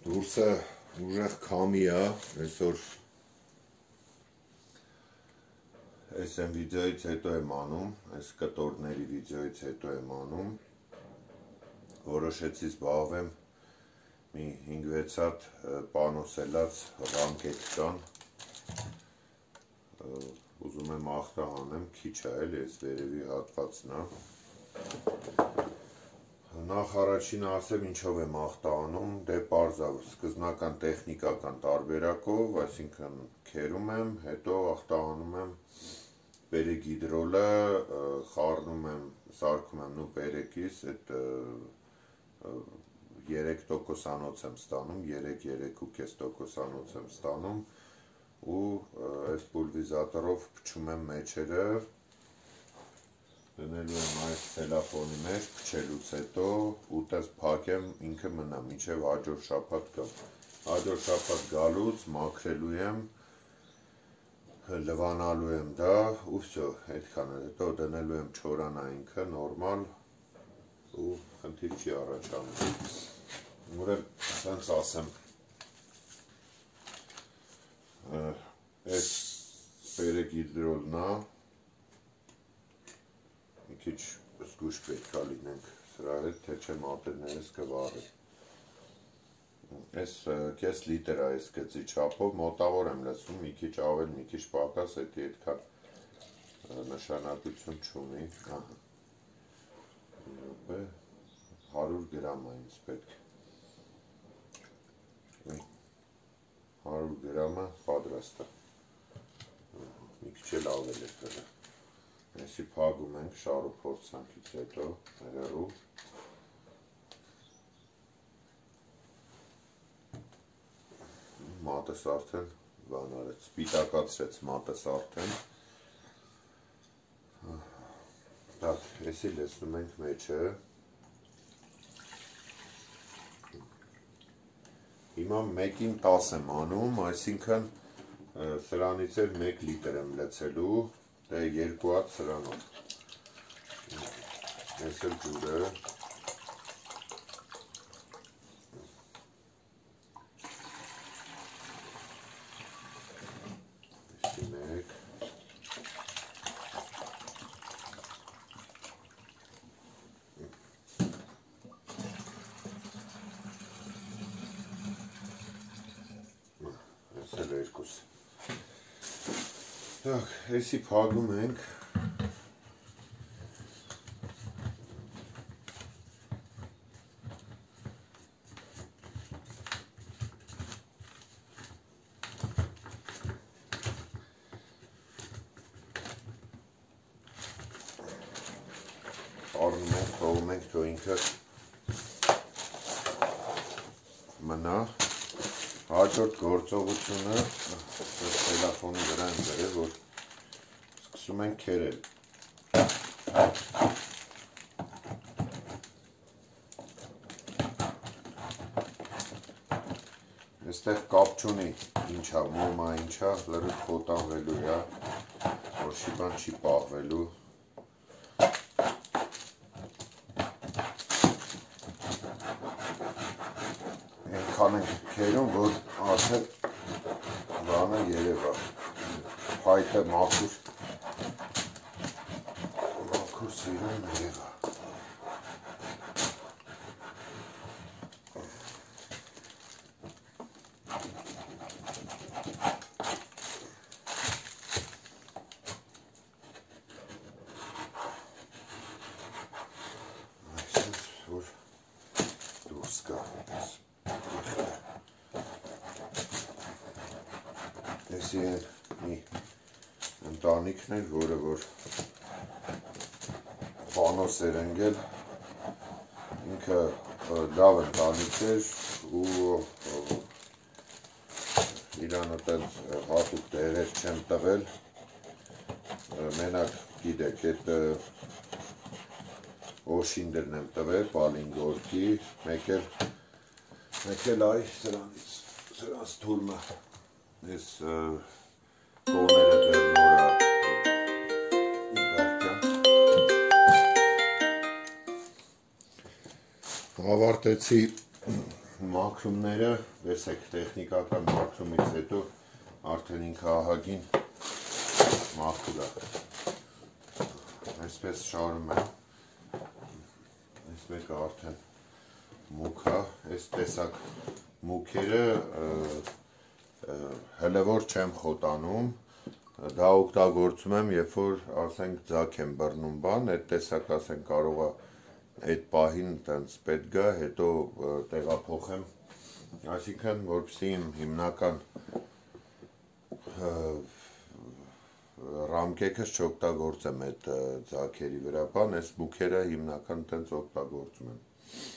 Դուրսը ուժեղ քամի է, այսօր այս են վիդեոից հետո եմ անում, այս կտորների վիդեոից հետո եմ անում, որոշեցի զբաղվեմ մի 5-6 հատ պանոսելած ռանկետ կան, ուզում եմ ախտահանեմ, քիչ է էլ, ես վերևի հատվածն է, նախ առաջինը ասեմ ինչով եմ ախտահանում, դե պարզավ սկզբնական տեխնիկական տարբերակով, այսինքն քերում եմ, հետո ախտահանում եմ պերեգիդրոլը, խառնում եմ, սարքում եմ նու պերեկիս, այդ 3% եմ ստանում, 3-3.5% եմ ստանում ու այս պուլվիզատորով փչում եմ մեջերը, դնելու եմ այս ցելոֆոնի մեջ, փչելուց հետո ուտես փակեմ, ինքը մնա, մինչև հաջորդ շաբաթ գամ, հաջորդ շաբաթ գալուց մաքրելու եմ, լվանալու եմ դա ու վсё, այդքան է, հետո դնելու եմ չորանա ինքը, նորմալ ու խնդիր չի առաջանում, ուրեմն սենց ասեմ, այս պերեգիդրոլն է, մի քիչ զգույշ պետք է լինենք սրա հետ, թե չէ մատերներս կվառի, այս կես լիտր է այս գծի չափով, մոտավոր եմ լսում, մի քիչ ավել, մի քիչ պակաս, էդի այդքան նշանակություն չունի, 100 գրամ է ինձ պետք, 100 գրամը պատրաստ է, մի քիչ էլ ավել է կրը, այսի փագում ենք շարու փորձանքից հետո, հեռու, մատս արդեն բան արեց, սպիտակացրեց մատս արդեն, այսի լեցնում ենք մեջը, հիմա 1-ին 10 եմ անում, այսինքն սրանից էլ 1 լիտր եմ լցելու, դե 2 հատ սրանով, ես էլ ջուրը, այսի փագում ենք, առնում ենք, թողում ենք, թող ինքը մնա, հաջորդ գործողությունը, տելեֆոնի վրա եմ բերել, որ սկսում ենք քերել, այստեղ կապ չունի ինչա, մոմա ինչա, լրիվ խոտանվելու է, որ շի բան չի պահվելու, այնքան ենք քերում, որ արդեն բանը երևա, փայտը մաքուր սիրուն երևա, Այսի մի ընտանիքն էր, որը որ պանոս էր ընգել, ինքը լավ ընտանիք էր ու իրան ուտել հատուկ տեղեր չեմ տվել, մենակ գիտեք, այդ օշինդրն եմ տվել, պալինգորկի, մեկ էլ այ սրանց թուրմը, ես կողները դեր նորա ավարտեցի մաքրումները, տեսեք, տեխնիկական մաքրումից հետո արդեն ինքը ահագին մաքուր է։ Այսպես շարում եմ, այս մեկը արդեն մուք է, այս տեսակ մուքերը հələ որ չեմ խոտանում, դա օգտագործում եմ, երբ որ ասենք ձակ եմ բռնում բան, այդ տեսակ ասենք կարող է այդ պահին տենց պետք գա, հետո տեղափոխեմ, այսինքն որպեսզի իմ հիմնական ռամկեքս չօգտագործեմ այդ ձակերի վրա, բան, այս մուքերը հիմնական տենց օգտագործում եմ։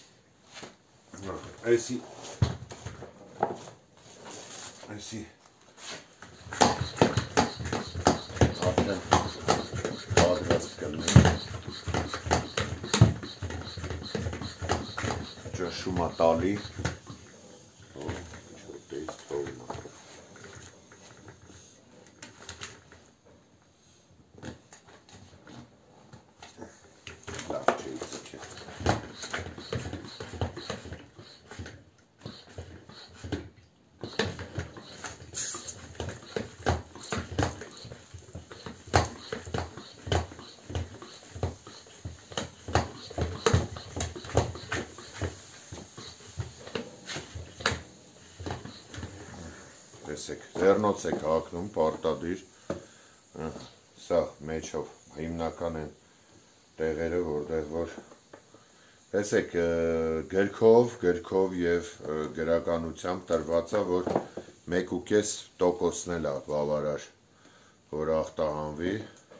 Այսի արդեն պատրաստ կլինի, ճնշում է տալի, ձեռնոց եք հակնում, պարտադիր, սա մեջով հիմնական են տեղերը, որտեղ որ տեսեք գրքով և գրականությամբ տրված է, որ 1.5%-ն էլ է բավարար, որ ախտահանվի,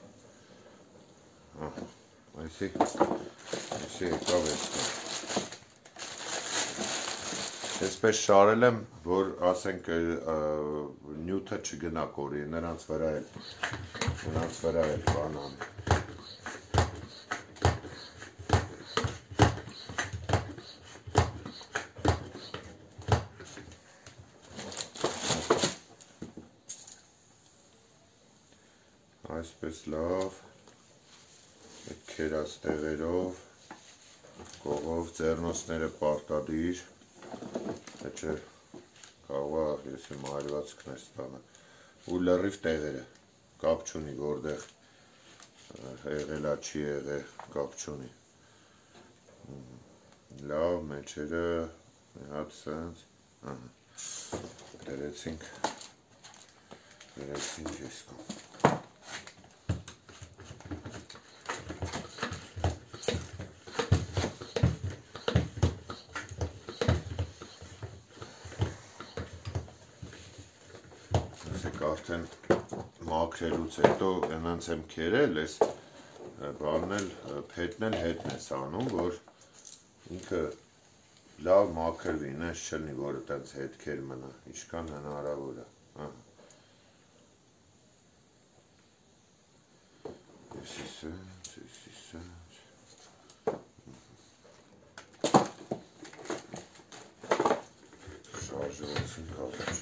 այսի եկավ էստեղ։ Այսպես շարել եմ, որ ասենք նյութը չգնա կորի, նրանց վրա էլ բանան։ Այսպես լավ, այդ քերած տեղերով, կողով, ձեռնոցները պարտադիր, չէ, կարող է ես իմ այլվածքներ ստանա, ու լրիվ տեղերը, կապ չունի, որտեղ եղել է, չի եղել, կապ չունի, լավ, մեջերը, մի հատ սենց, դրեցինք եսկում։ Արդեն մաքրելուց հետո այնց եմ քերել, այս բանն էլ փետն էլ հետն ես անում, որ ինքը լավ մաքրվի, ինձ չլինի, որ այդպես հետքեր մնա, ինչքան հնարավոր է։ Եսի սենց։ Շարժվեցինք ավեջ։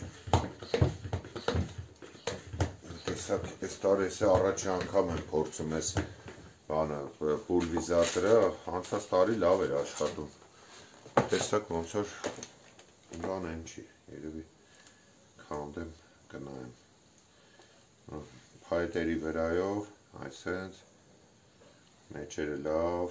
Այս տարի առաջի անգամ եմ փորձում այս բանը, պուլվիզատորը, անցած տարի լավ էր աշխատում, տեսակ ոնց որ բան են չի, երևի քանդեմ կնայեմ, փայտերի վրայով, այսենց, մեջերը լավ,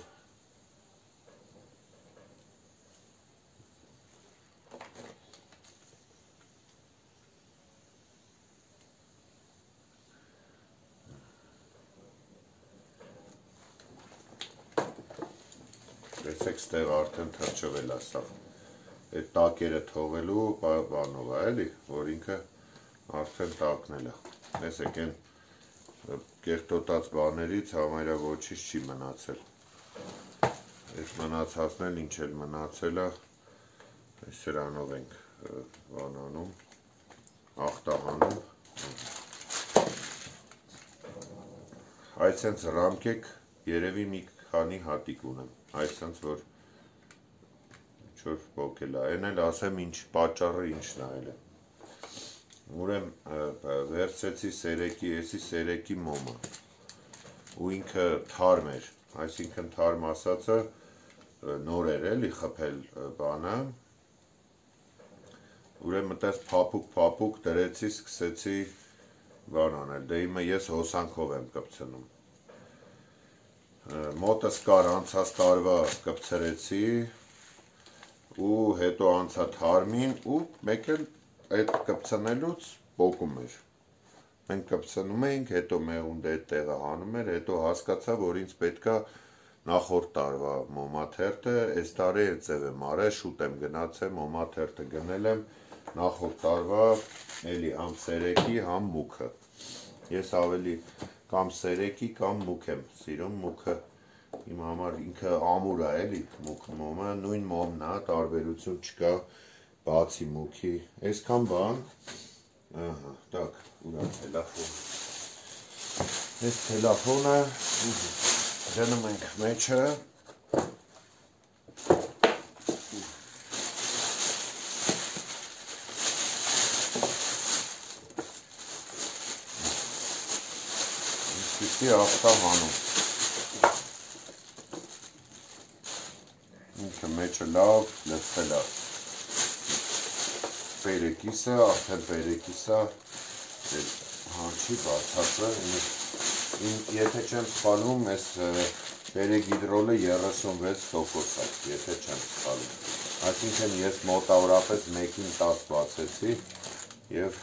տեսեք ստեղ արդեն թրջվել է սա, այդ տակերը թողելու բանով է էլի, որ ինքը արդեն տակնել է, տեսեք են կեղտոտած բաներից համարյա ոչինչ չի մնացել, այս մնացածն էլ ինչ էլ մնացել է, սրանով ենք բանանում, ախտահանում, այսենց ռամկեք երևի մի քանի հատիկ ունեմ, այսենց որ ինչ-որ պոկել է, են էլ ասեմ ինչ պատճառը ինչն է էլ է, ուրեմ վերցեցի սերեկի, եսի սերեկի մոմը, ու ինքը թարմ էր, այսինքն թարմ ասածը նոր էր էլի խփել բանը, ուրեմն տես փափուկ դրեցի, սկսեցի բան անել, դե իմը ես հոսանքով եմ կպցնում, մոտս կար անցած տարվա կպցրեցի ու հետո անցա թարմին ու մեկ էլ այդ կպցնելուց պոկում էր, մենք կպցնում էինք, հետո մեղունդը այդ տեղը հանում էր, հետո հասկացա, որ ինձ պետքա նախորդ տարվա մոմաթերթը, այս տարի այդ ձև եմ արել, շուտ եմ գնացել, մոմաթերթը գնել եմ, նախորդ տարվա էլի համ սերեկի, համ մուքը, ես ավելի կամ սերեկի կամ մուք եմ սիրում, մուքը իմ համար ինքը ամուր է էլի, մուք մոմը, նույն մոմն է, տարբերություն չկա, բացի մուքի, այսքան բան, ահա, տակ, ուրա թելաֆոն, այս թելաֆոնը, դնում ենք մեջը, ինչպիսի ախտահանում, ինքը մեջը լավ, լցել է, պերեկիսը, արդեն պերեկիսը, հանչի բացածը, եթե չեմ սխալվում, ես պերեգիդրոլը 36% է, եթե չեմ սխալվում, այսինքն ես մոտավորապես 1-ին 10 բացեցի և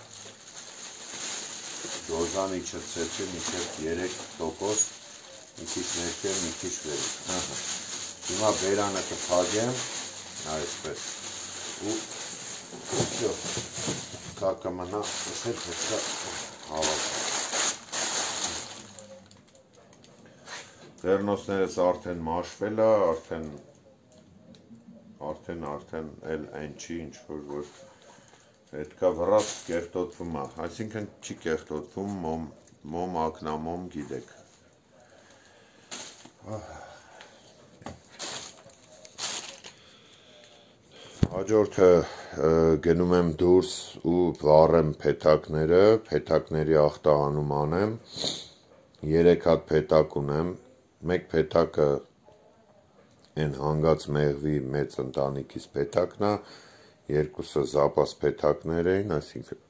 դոզանի չծեցի մինչև 3%, մի քիչ ներքև, մի քիչ վերև, հիմա բերանը կփակեմ, այսպես, ու սա կմնա, ես էլ պետք է հավաքեմ, Վերնոսներս արդեն մաշվել է, արդեն էլ այն չի, ինչ-որ հետքա վրաց կեղտոտվում է, այսինքն չի կեղտոտվում, մոմ, ակնամոմ գիտեք։ Հաջորդը գնում եմ դուրս ու վառեմ փեթակները, փեթակների ախտահանում անեմ, 3 հատ փեթակ ունեմ, մեկ փեթակը են հանգած մեղվի մեծ ընտանիքից փեթակն է, երկուսը զապաս փեթակներ էին, այսինքն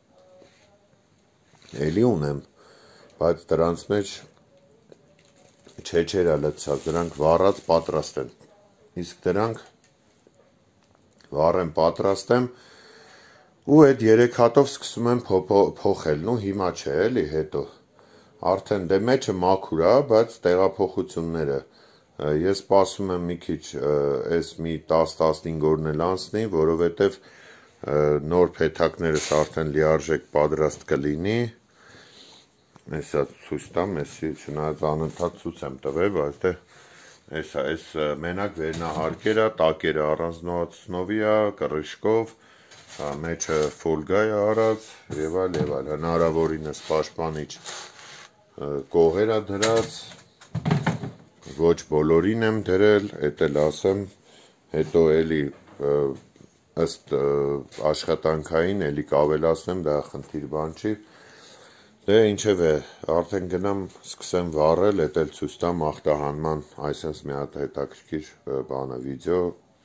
էլի ունեմ, բայց դրանց մեջ չեչերա լցած, դրանք վառած պատրաստ են, իսկ դրանք վառեմ պատրաստեմ ու այդ 3 հատով սկսում եմ փոխել, նու հիմա չէ էլի հետո, արդեն դե մեջը մաքուր է, բայց տեղափոխությունները, ես սպասում եմ մի քիչ, այս մի 10-15 օրն էլ անցնի, որովհետև նոր փեթակներս արդեն լիարժեք պատրաստ կլինի, Էսա ցույց տամ, էսի չնայած անընդհատ ցույց եմ տվել, բայց դե այս մենակ վերնահարկերը, տակերը առանձնացնովի է, կռիշկով, մեջը ֆոլգա է արած եւ այլ, հնարավորինս պաշտպանիչ կողեր է դրած, ոչ բոլորին եմ դրել, էդ էլ ասեմ, հետո էլի ըստ աշխատանքային էլի կավելացնեմ, դա խնդիր բան չի, դե ինչև է, արդեն գնամ սկսեմ վառել, էդ էլ ցույց տամ ախտահանման, այսպես մի հատ հետաքրքիր բանը վիդեո,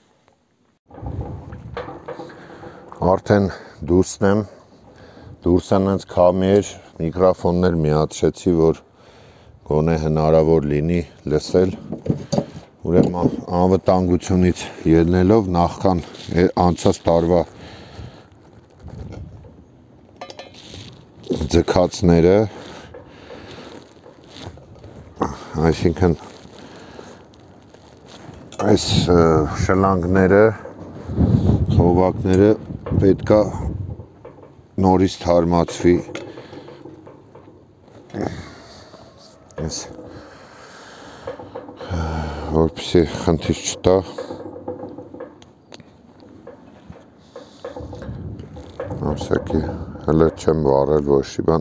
արդեն դուրսն եմ, դուրսն հենց քամի էր, միկրոֆոններ միացրեցի, որ գոնե հնարավոր լինի լսել, ուրեմն անվտանգությունից ելնելով նախքան անցած տարվա ձգածները, այսինքն այս շլանգները, խովակները պետքա նորից թարմացվի, որպեսզի խնդիր չտա, ամսակի հələ չեմ վառել ոչի բան,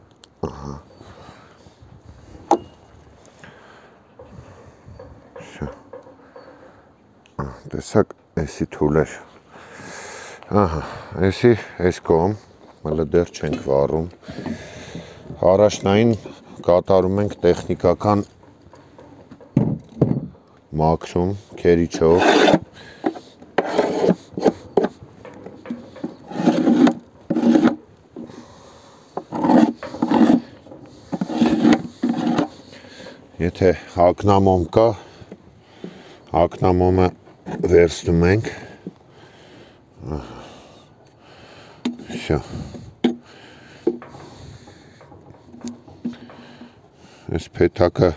տեսակ էսի թուլ էր, էսի էս կողմ, հələ դեռ չենք վառում, առաջնային կատարում ենք տեխնիկական մաքրում, քերիչով, Եթե ակնամոմ կա, ակնամոմը վերցնում ենք, շա, այս փեթակը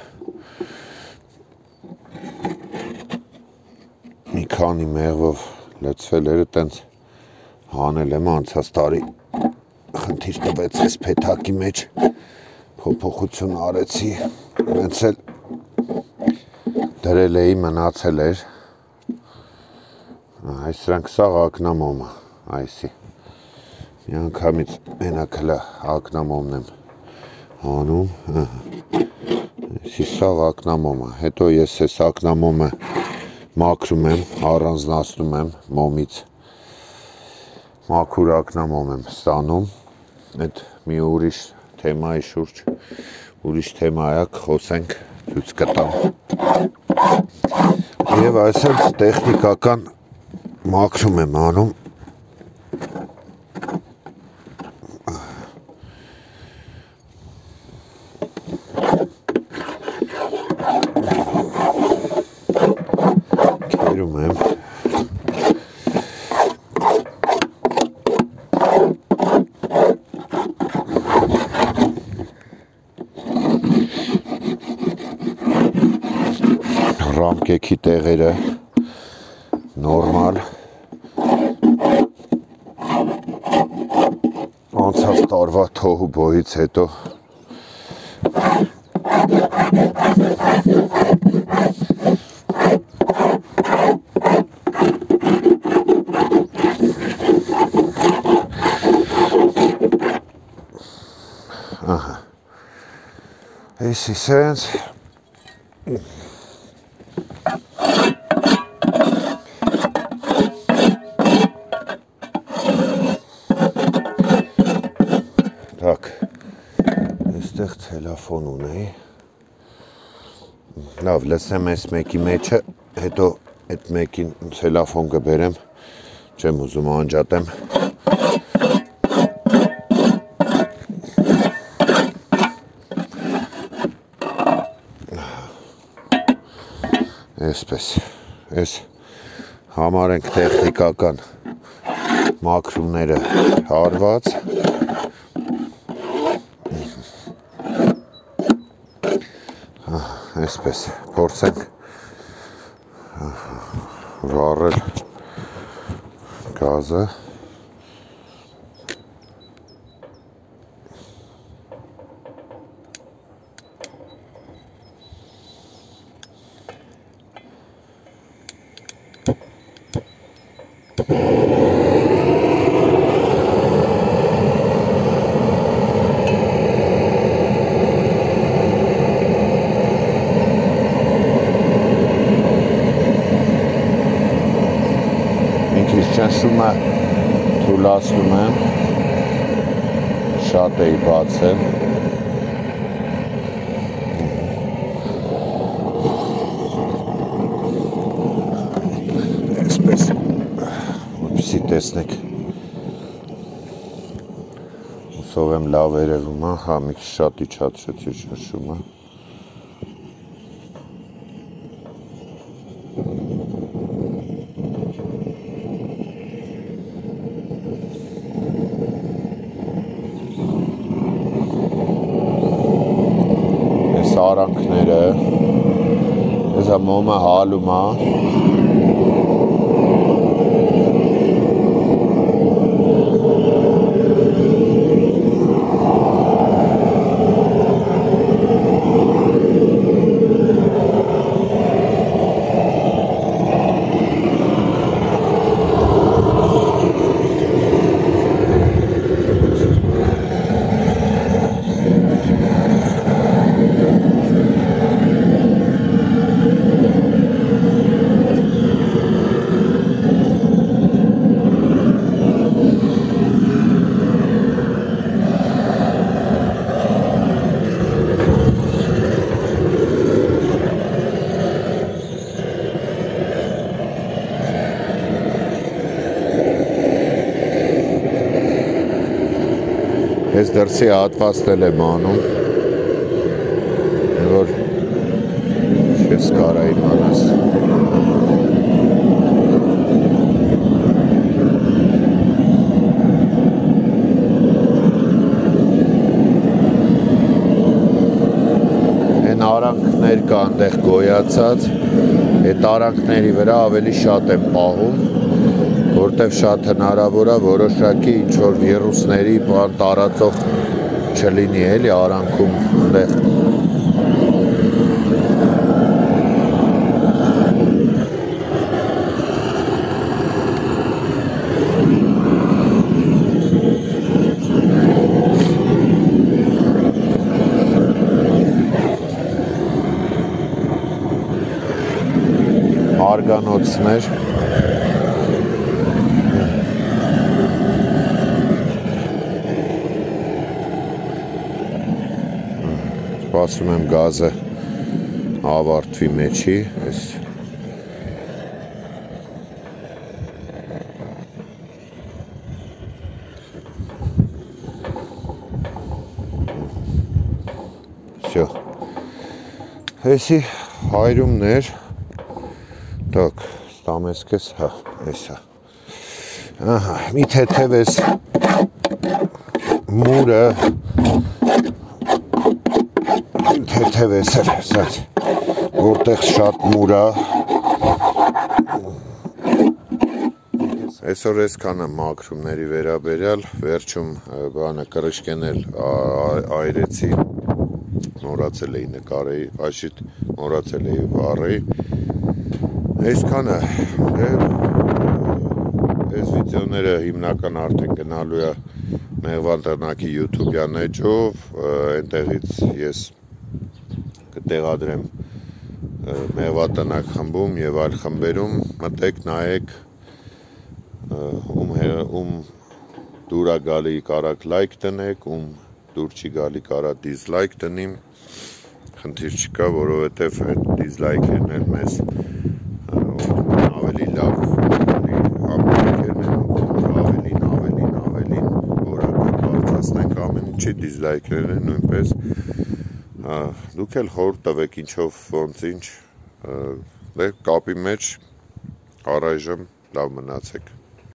մի քանի մեղվով լցվել էր, տենց հանել եմ անցած տարի խնդիր տվեց այս փեթակի մեջ, փոփոխություն արեցի, հենց էլ դրել էի մնացել էր, այս սրանք սաղ ակնամոմը, այսի, մի անգամից մենակ հլա ակնամոմն եմ հանում, այսի սաղ ակնամոմը, հետո ես այս ակնամոմը մաքրում եմ, առանձնացնում եմ մոմից, մաքուր ակնամոմ եմ ստանում, այդ մի ուրիշ թեմայի շուրջ, ուրիշ թեմայակ խոսենք ցույց կտամ։ Եվ այսպես տեխնիկական մաքրում եմ անում։ Քերում եմ։ Ռամկեքի տեղերը նորմալ անցած տարվա թոհու բոյից հետո Այսի սենց Так, այստեղ տելեֆոն ունեի, լավ, լսեմ այս մեկի մեջը, հետո այդ մեկին տելեֆոն կբերեմ, չեմ ուզում անջատեմ, այսպես, այս համարենք տեխնիկական մաքրումները հարված, այսպես, փորձենք վառել գազը, Շնշումը թուլացնում եմ, շատ էի բացել, այսպես, որպեսզի տեսնեք, հուսով եմ լավ երևում է, հա մի քիչ շատ իջացրեցի շնշումը, Արանքները, ես մոմը հալում է, Ես դրսի հատվածնել եմ անում, որ ես կարա իմանաս։ Են արանքներ կա այնտեղ գոյացած, այդ արանքների վրա ավելի շատ են պահում, որտեվ շատ հնարավոր է որոշակի ինչ-որ վիրուսների բան տարածող չլինի էլի արանքում այնտեղ։ Արգանոցներ սպասում եմ գազը ավարտվի մեջի այս всё էսի հայրումներ Так, там էսքես, հա, էսա։ Ահա, մի թեթև էս մուրը թեթև էս էր, ասած, որտեղ շատ մուր է։ Այսօր էսքան է մաքրումների վերաբերյալ, վերջում բանը կրշկեն էլ այրեցի, մոռացել էի նկարեի, աշիտ մոռացել էի վառեի։ Այսքանը, այս վիդեոները հիմնական արդեն գնալու է Մեղվան տնակի YouTube-յան էջով, այնտեղից ես կտեղադրեմ Մեղվան տնակ խմբում և այլ խմբերում, մտեք, նայեք, ում դուր է գալի կարաք լայք տնեք, ում դուր չի գալի կարա դիզլայք տնիմ, խնդիր չկա, որովհետև այդ դիզլայքերն էլ մեզ ավելի լավ համակերն են ավելին որակը բարձրացնենք ամեն ինչի դիզլայքերն են նույնպես դուք էլ խորհուրդ տվեք ինչով ոնց ինչ կապի մեջ առայժմ լավ մնացեք